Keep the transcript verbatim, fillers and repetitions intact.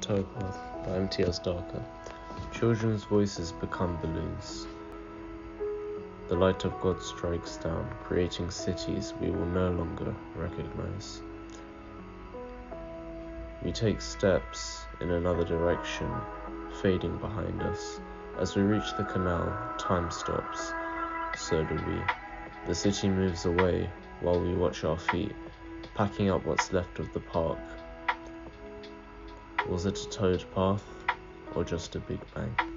Towpath by Imtiaz Dharker. Children's voices become balloons. The light of God strikes down, creating cities we will no longer recognize. We take steps in another direction, fading behind us. As we reach the canal, time stops. So do we. The city moves away while we watch our feet, packing up what's left of the park. Was it a towed path, or just a big bang?